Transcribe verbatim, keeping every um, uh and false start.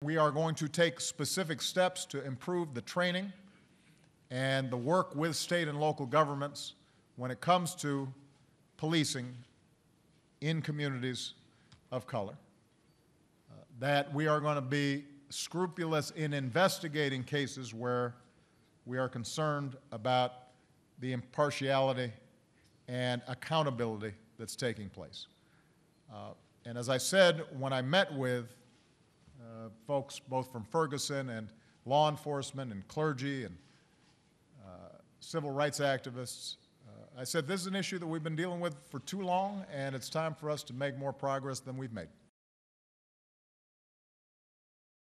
we are going to take specific steps to improve the training and the work with state and local governments when it comes to policing in communities of color. Uh, that we are going to be scrupulous in investigating cases where we are concerned about the impartiality and accountability that's taking place. Uh, and as I said, when I met with uh, folks both from Ferguson and law enforcement and clergy and uh, civil rights activists, uh, I said this is an issue that we've been dealing with for too long, and it's time for us to make more progress than we've made.